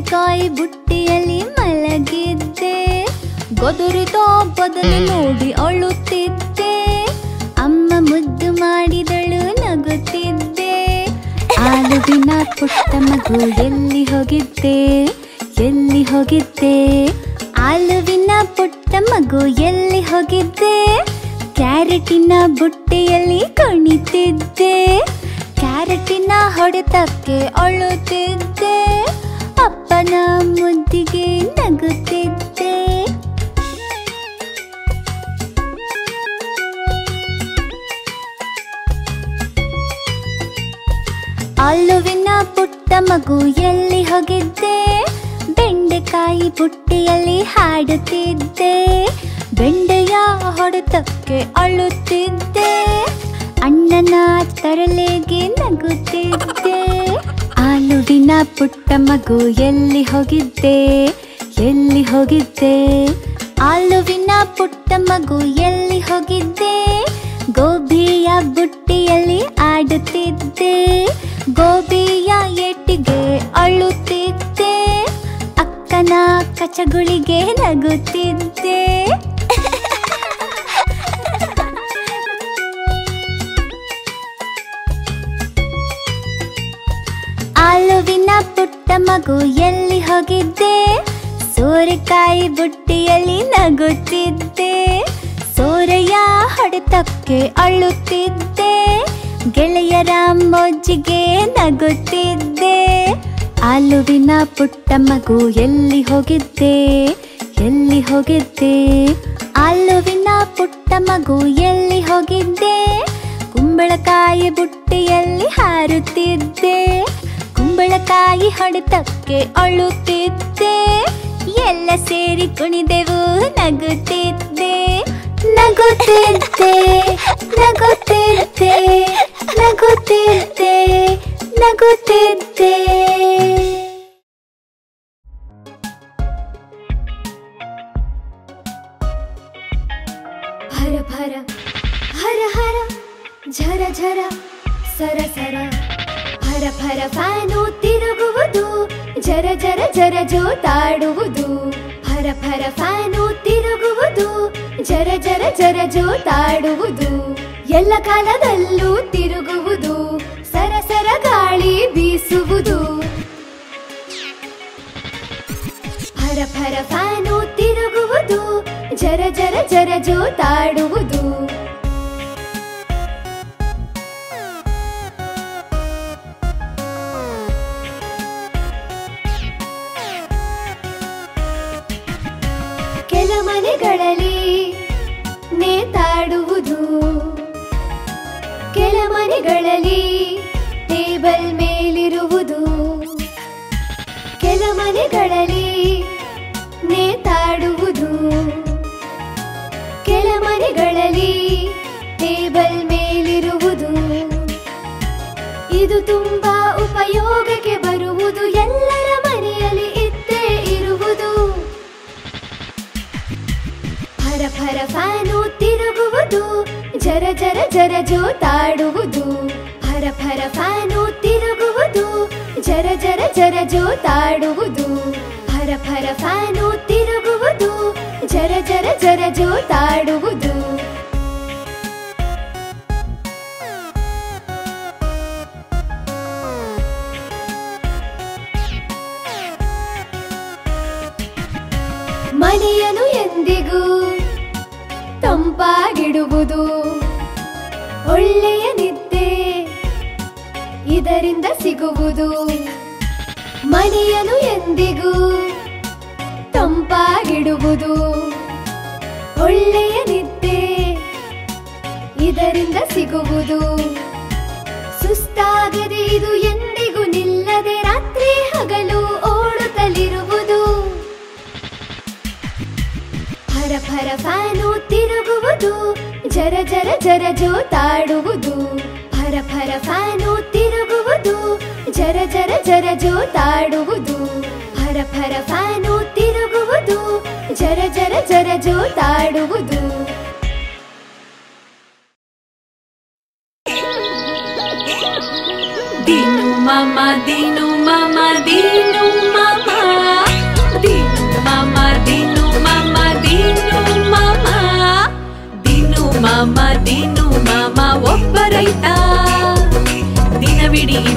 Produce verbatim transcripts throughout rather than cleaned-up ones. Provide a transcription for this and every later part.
ಬೆಂಡೆಕಾಯಿ ಬುಟ್ಟಿಯಲ್ಲಿ ಮಲಗಿದ್ದೆ. ಗದರಿದ ಬದಲು ನೋಡಿ ಅಳುತ್ತಿದ್ದೆ. ಅಮ್ಮ ಮುದ್ದು ಮಾಡಿದಳು ನಗುತ್ತಿದ್ದೆ. ಆಲುವಿನ ಪುಟ್ಟ ಮಗು ಎಲ್ಲಿ ಹೋಗಿದ್ದೆ, ಎಲ್ಲಿ ಹೋಗಿದ್ದೆ? ಆಲುವಿನ ಪುಟ್ಟ ಮಗು ಎಲ್ಲಿ ಹೋಗಿದ್ದೆ? ಕ್ಯಾರೆಟಿನ ಬುಟ್ಟಿಯಲ್ಲಿ ಕುಣಿತಿದ್ದೆ. ಕ್ಯಾರೆಟಿನ ಹೊಡೆತಕ್ಕೆ ಅಳುತ್ತಿದ್ದೆ. ಅಪ್ಪನ ಮುದ್ದಿಗೆ ನಗುತ್ತಿದ್ದೆ. ಆಲುವಿನ ಪುಟ್ಟ ಮಗು ಎಲ್ಲಿ ಹೋಗಿದ್ದೆ? ಬೆಂಡೆಕಾಯಿ ಬುಟ್ಟಿಯಲ್ಲಿ ಹಾಡುತ್ತಿದ್ದೆ. ಬೆಂಡೆಯ ಹೊಡೆತಕ್ಕೆ ಅಳುತ್ತಿದ್ದೆ. ಅಣ್ಣನ ತರಲೆಗೆ ನಗುತ್ತಿದ್ದೆ. ಆಲುವಿನ ಪುಟ್ಟ ಮಗು ಎಲ್ಲಿ ಹೋಗಿದ್ದೆ, ಎಲ್ಲಿ ಹೋಗಿದ್ದೆ? ಆಲುವಿನ ಪುಟ್ಟ ಮಗು ಎಲ್ಲಿ ಹೋಗಿದ್ದೆ? ಗೋಬಿಯ ಬುಟ್ಟಿಯಲ್ಲಿ ಆಡುತ್ತಿದ್ದೆ. ಗೋಬಿಯ ಏಟಿಗೆ ಅಳುತ್ತಿದ್ದೆ. ಅಕ್ಕನ ಕಚಗುಳಿಗೆ ನಗುತ್ತಿದ್ದೆ. ಆಲುವಿನ ಪುಟ್ಟ ಮಗು ಎಲ್ಲಿ ಹೋಗಿದ್ದೆ? ಸೋರೆಕಾಯಿ ಬುಟ್ಟಿಯಲ್ಲಿ ನಗುತ್ತಿದ್ದೆ. ಸೋರೆಯ ಹೊಡೆತಕ್ಕೆ ಅಳುತ್ತಿದ್ದೆ. ಗೆಳೆಯರ ಮೋಜಿಗೆ ನಗುತ್ತಿದ್ದೆ. ಆಲುವಿನ ಪುಟ್ಟ ಮಗು ಎಲ್ಲಿ ಹೋಗಿದ್ದೆ, ಎಲ್ಲಿ ಹೋಗಿದ್ದೆ? ಆಲುವಿನ ಪುಟ್ಟ ಮಗು ಎಲ್ಲಿ ಹೋಗಿದ್ದೆ? ಕುಂಬಳಕಾಯಿ ಬುಟ್ಟಿಯಲ್ಲಿ ಹಾರುತ್ತಿದ್ದೆ. ಕುಂಬಳಕಾಯಿ ಹೊಡೆತಕ್ಕೆ ಅಳುತ್ತಿದ್ದೆ. ಎಲ್ಲ ಸೇರಿ ಕುಣಿದೆವು ನಗುತ್ತಿದ್ದೆ. ನಗುತ್ತಿದ್ದೆ, ನಗುತ್ತಿದ್ದೆ, ನಗುತ್ತಿದ್ದೆ, ನಗುತ್ತಿದ್ದೆ. ಹರ ಭರ ಹರ ಹರ ಝರ ಝರ ಸರ ಸರ. ಭರ ಭರ ಫ್ಯಾನು ತಿರುಗುವುದು. ಜರ ಜರ ಜರ ಜೋತಾಡುವುದು. ಭರ ಭರ ಫ್ಯಾನು ತಿರುಗುವುದು. ಜರ ಜರ ಜರ ಜೋತಾಡುವುದು. ಎಲ್ಲ ಕಾಲದಲ್ಲೂ ತಿರುಗುವುದು. ಸರ ಸರ ಗಾಳಿ ಬೀಸುವುದು. ಭರ ಭರ ಫ್ಯಾನು ತಿರುಗುವುದು. ಜರ ಜರ ಜರ ಜೋತಾಡುವುದು. ಕೆಲ ಮನೆಗಳಲ್ಲಿ ನೇತಾಡುವುದು. ಕೆಲ ಮನೆಗಳಲ್ಲಿ ಟೇಬಲ್ ಮೇಲಿರುವುದು. ಕೆಲ ಮನೆಗಳಲ್ಲಿ ನೇತಾಡುವುದು. ಕೆಲ ಮನೆಗಳಲ್ಲಿ ಟೇಬಲ್ ಮೇಲಿರುವುದು. ಇದು ತುಂಬಾ ಉಪಯೋಗಕ್ಕೆ ಬರುವುದು. ಎಲ್ಲರ ಮನೆಯಲ್ಲಿ ಇದ್ದೇ ಇರುವುದು. ಭರ ಭರ ಫ್ಯಾನು ತಿರುಗುವುದು. ಜರ ಜರ ಜರ ಜೋತಾಡುವುದು. ಭರ ಭರ ಫ್ಯಾನು ತಿರುಗುವುದು. ಜರ ಜರ ಜರ ಜೋತಾಡುವುದು. ಭರ ಭರ ಫ್ಯಾನು ತಿರುಗುವುದು. ಜರ ಜರ ಜರ ಜೋತಾಡುವುದು. ಮನೆಯನ್ನು ಎಂದಿಗೂ ತಂಪಾಗಿಡುವುದು. ಒಳ್ಳೆಯ ನಿದ್ದೆ ಇದರಿಂದ ಸಿಗುವುದು. ಮನೆಯನ್ನು ಎಂದಿಗೂ ತಂಪಾಗಿಡುವುದು. ಒಳ್ಳೆಯ ನಿದ್ದೆ ಇದರಿಂದ ಸಿಗುವುದು. ಸುಸ್ತಾಗದೆ ಇದು ಎಂದಿಗೂ ನಿಲ್ಲದೆ ರಾತ್ರಿ ಹಗಲು ಓಡುತ್ತಲಿರುವುದು. ಭರ ಭರ ಫ್ಯಾನು ತಿರುಗುವುದು. ಜರ ಜರ ಜರ ಜೋತಾಡುವುದು. ಭರ ಭರ ಫ್ಯಾನು ತಿರುಗುವುದು. ಜರ ಜರ ಜರ ಜೋತಾಡುವುದು. ಭರ ಭರ ಫ್ಯಾನು ತಿರುಗುವುದು. ಜರ ಜರ ಜರ ಜೋತಾಡುವುದು. ದೀನು ಮಾಮ ದೀನು ಮಾಮ ದೀನು ಮಾಮ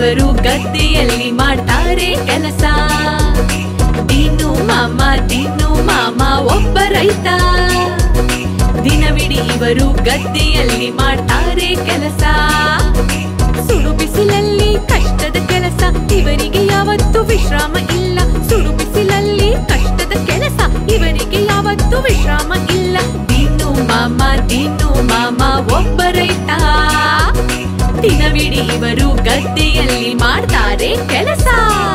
ಇವರು ಗದ್ದೆಯಲ್ಲಿ ಮಾಡ್ತಾರೆ ಕೆಲಸ. ದೀನು ಮಾಮ ದೀನು ಮಾಮ ಒಬ್ಬ ರೈತ. ದಿನವಿಡೀ ಇವರು ಗದ್ದೆಯಲ್ಲಿ ಮಾಡ್ತಾರೆ ಕೆಲಸ. ಸುಡು ಬಿಸಿಲಲ್ಲಿ ಕಷ್ಟದ ಕೆಲಸ, ಇವರಿಗೆ ಯಾವತ್ತೂ ವಿಶ್ರಾಮ ಇಲ್ಲ. ಸುಡು ಬಿಸಿಲಲ್ಲಿ ಕಷ್ಟದ ಕೆಲಸ, ಇವರಿಗೆ ಯಾವತ್ತೂ ವಿಶ್ರಾಮ ಇಲ್ಲ. ದೀನು ಮಾಮ ದೀನು ಮಾಮ ಒಬ್ಬ ರೈತ. ದಿನವಿಡೀ ಇವರು ಗದ್ದೆಯಲ್ಲಿ ಮಾಡ್ತಾರೆ ಕೆಲಸ.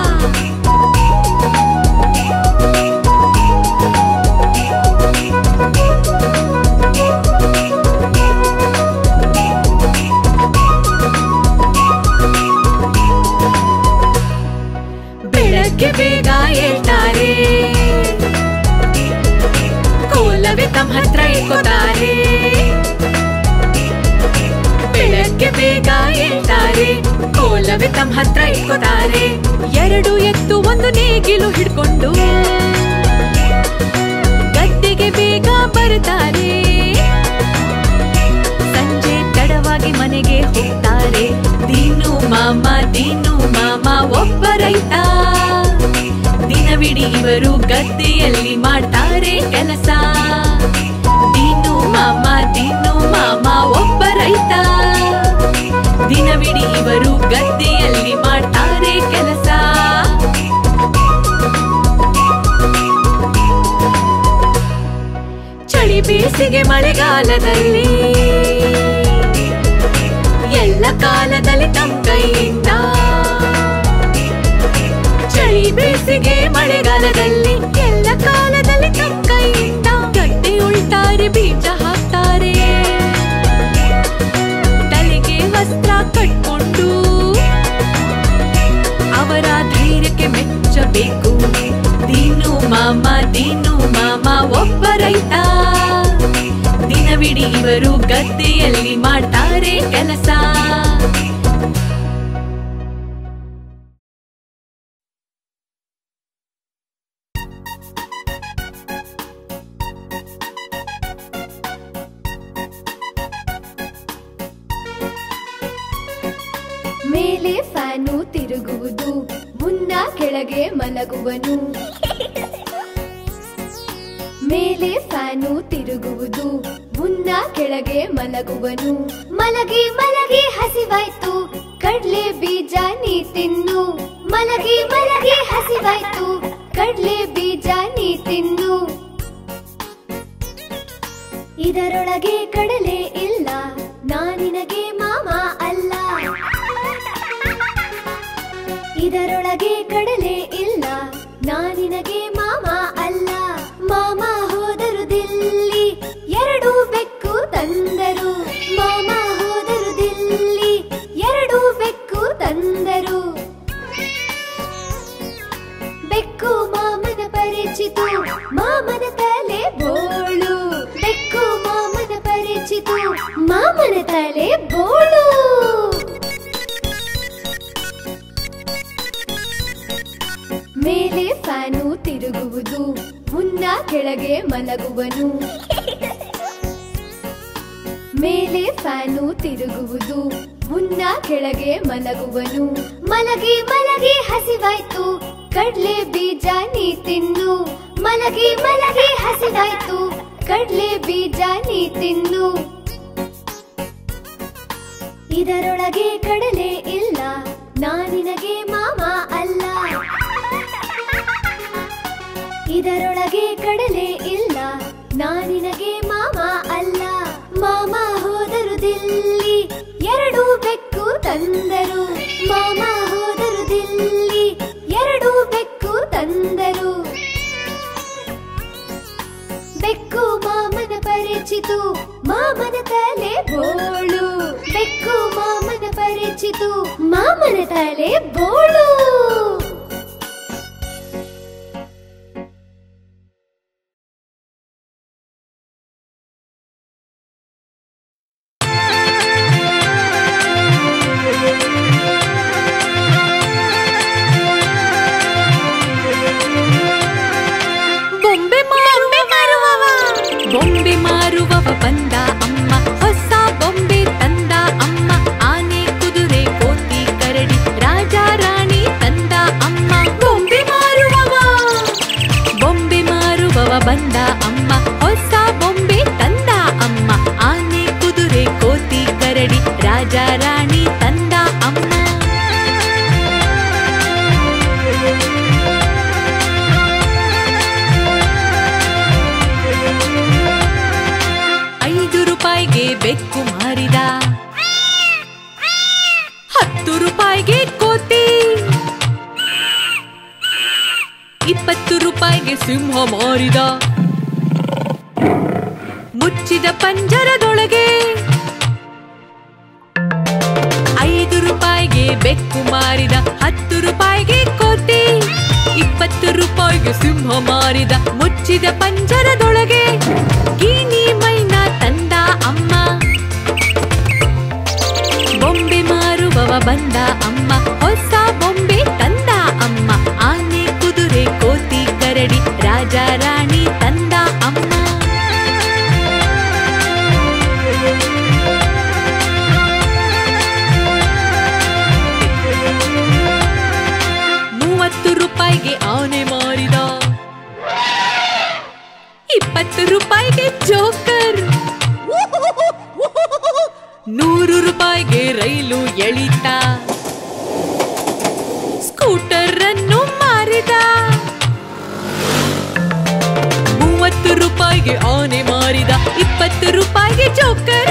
ಬೆಳಗ್ಗೆ ಬೇಗ ಏಳ್ತಾರೆ, ಕೋಲವೇ ತಮ್ಮ ಹತ್ರ ಇಟ್ಕೋತಾರೆ. ಬೆಳಗ್ಗೆ ಬೇಗ ಏಳ್ತಾರೆ, ಕೋಲವೇ ತಮ್ಮ ಹತ್ರ ಇಟ್ಕೋತಾರೆ. ಎರಡು ಎತ್ತು ಒಂದು ನೇಗಿಲು ಹಿಡ್ಕೊಂಡು ಗದ್ದೆಗೆ ಬೇಗ ಬರ್ತಾರೆ. ಸಂಜೆ ತಡವಾಗಿ ಮನೆಗೆ ಹೋಗ್ತಾರೆ. ದೀನು ಮಾಮ ದೀನು ಮಾಮ ಒಬ್ಬ ರೈತ. ದಿನವಿಡೀ ಇವರು ಗದ್ದೆಯಲ್ಲಿ ಮಾಡ್ತಾರೆ ಕೆಲಸ. ದೀನು ಮಾಮ ದೀನು ಮಾಮ ಒಬ್ಬ ರೈತ. ದಿನವಿಡೀ ಇವರು ಗದ್ದೆಯಲ್ಲಿ ಮಾಡ್ತಾರೆ ಕೆಲಸ. ಚಳಿ ಬೇಸಿಗೆ ಮಳೆಗಾಲದಲ್ಲಿ ಎಲ್ಲ ಕಾಲದಲ್ಲಿ ತಮ್ಮ ಕೈಯಿಂದ. ಚಳಿ ಬೇಸಿಗೆ ಮಳೆಗಾಲದಲ್ಲಿ ಎಲ್ಲ ಕಾಲದಲ್ಲಿ ತಮ್ಮ ಕೈಯಿಂದ ಗಡ್ಡೆ ಉಳ್ತಾರೆ, ಬೀಜ ಹಾಕ್ತಾರೆ. ತಲೆಗೆ ವಸ್ತ್ರ ಕಟ್ಕೊಂಡು ಅವರ ಧೈರ್ಯಕ್ಕೆ ಮೆಚ್ಚಬೇಕು. ದೀನು ಮಾಮ ದೀನು ಮಾಮ ಒಬ್ಬ ರೈತ. ದಿನವಿಡೀ ಇವರು ಗದ್ದೆಯಲ್ಲಿ ಮಾಡ್ತಾರೆ ಕೆಲಸ. ಮೇಲೆ ಫ್ಯಾನು ತಿರುಗುವುದು, ಮುನ್ನ ಕೆಳಗೆ ಮಲಗುವನು. ಮೇಲೆ ಫ್ಯಾನು ತಿರುಗುವುದು, ಮುನ್ನ ಕೆಳಗೆ ಮಲಗುವನು. ಮಲಗಿ ಮಲಗಿ ಹಸಿವಾಯ್ತು, ಕಡ್ಲೆ ಬೀಜ ನೀ ತಿನ್ನು. ಮಲಗಿ ಮಲಗಿ ಹಸಿವಾಯ್ತು, ಕಡ್ಲೆ ಬೀಜ ನೀ ತಿನ್ನು. ಇದರೊಳಗೆ ಕಡಲೆ ಇಲ್ಲ, ನಾನಿನಗೆ ಮಾಮ ಅಲ್ಲ. ಇದರೊಳಗೆ ಕಡಲೆ ಇಲ್ಲ, ನಾನಿನಗೆ ಮಾಮ ಅಲ್ಲ. ಮಾಮ ಹೋದರು ದಿಲ್ಲಿ, ಎರಡು ಬೆಕ್ಕು ತಂದರು. ಮಾಮ ಹೋದರು ದಿಲ್ಲಿ, ಎರಡು ಬೆಕ್ಕು ತಂದರು. ಬೆಕ್ಕು ಮಾಮನ ಪರಿಚಿತು, ಮಾಮನ ತಲೆ ಬೋಳು. ಬೆಕ್ಕು ಮಾಮನ ಪರಿಚಿತು, ಮಾಮನ ತಲೆ ಬೋಳು. ಮೇಲೆ ಫ್ಯಾನು ತಿರುಗುವುದು, ಮುನ್ನ ಕೆಳಗೆ ಮಲಗುವನು. ಮೇಲೆ ಫ್ಯಾನು ತಿರುಗುವುದು, ಮುನ್ನ ಕೆಳಗೆ ಮಲಗುವನು. ಮಲಗಿ ಮಲಗಿ ಹಸಿವಾಯ್ತು, ಕಡ್ಲೆ ಬೀಜ ನೀ ತಿನ್ನು. ಮಲಗಿ ಮಲಗಿ ಹಸಿವಾಯ್ತು, ಕಡ್ಲೆ ಬೀಜ ನೀ ತಿನ್ನು. ಇದರೊಳಗೆ ಕಡಲೆ ಇಲ್ಲ, ನಾನಿನಗೆ ಮಾಮ ಅಲ್ಲ. ಇದರೊಳಗೆ ಕಡಲೆ ಇಲ್ಲ, ನಾನಿನಗೆ ಮಾಮ ಅಲ್ಲ. ಮಾಮ ಹೋದರು ದಿಲ್ಲಿ, ಎರಡು ಬೆಕ್ಕು ತಂದರು. ಮಾಮ ಹೋದರು ದಿಲ್ಲಿ, ಎರಡು ಬೆಕ್ಕು ತಂದರು. ಬೆಕ್ಕು ಮಾಮನ ಪರಿಚಿತು, ಮಾಮನ ತಲೆ ಬೋಳು. ಬೆಕ್ಕು ಮಾಮನ ಪರಿಚಿತು, ಮಾಮನ ತಲೆ ಬೋಳು. ಬೊಂಬೆ ಮಾರುವವ ಬಂದ ಅಮ್ಮ, ಹೊಸ ಬೊಂಬೆ ತಂದ ಅಮ್ಮ. ಆನೆ ಕುದುರೆ ಕೋತಿ ಕರಡಿ ರಾಜ ಬಂದ ಅಮ್ಮ, ಹೊಸ ಬೊಂಬೆ ತಂದ ಅಮ್ಮ. ಆನೆ ಕುದುರೆ ಕೋತಿ ಕರಡಿ ರಾಜ ರಾಣಿ ತಂದ ಅಮ್ಮ. ಐದು ರೂಪಾಯಿಗೆ ಬೆಕ್ಕು ಮಾರಿದ, ಹತ್ತು ರೂಪಾಯಿಗೆ ಕೋತಿ, ಇಪ್ಪತ್ತು ರೂಪಾಯಿಗೆ ಸಿಂಹ ಮಾರಿದ. ಮುಚ್ಚಿದ ಪಂಜರದೊಳಗೆ ಐದು ರೂಪಾಯಿಗೆ ಬೆಕ್ಕು ಮಾರಿದ, ಹತ್ತು ರೂಪಾಯಿಗೆ ಕೋತಿ, ಇಪ್ಪತ್ತು ರೂಪಾಯಿಗೆ ಸಿಂಹ ಮಾರಿದ. ಮುಚ್ಚಿದ ಪಂಜರದೊಳಗೆ ಗಿಣಿ ಮೈನಾ ತಂದ ಅಮ್ಮ. ಬೊಂಬೆ ಮಾರುವವ ಬಂದ ಅಮ್ಮ, ಹೊಸ ಬೊಂಬೆ ತಂದ ಅಮ್ಮ. ಆನೆ ಕುದುರೆ ಕೋತಿ ಕರಡಿ ರಾಜ ರಾಣಿ ತಂದ ಅಮ್ಮ. ಮೂವತ್ತು ರೂಪಾಯಿಗೆ ಆನೆ ಮಾರಿದ, ಇಪ್ಪತ್ತು ರೂಪಾಯಿಗೆ ಜೋಕರ್, ನೂರು ರೂಪಾಯಿಗೆ ರೈಲು ಎಳಿತ, ಸ್ಕೂಟರ್ ಅನ್ನು ಮಾರಿದ. ಮೂವತ್ತು ರೂಪಾಯಿಗೆ ಆನೆ ಮಾರಿದ, ಇಪ್ಪತ್ತು ರೂಪಾಯಿಗೆ ಜೋಕರ್,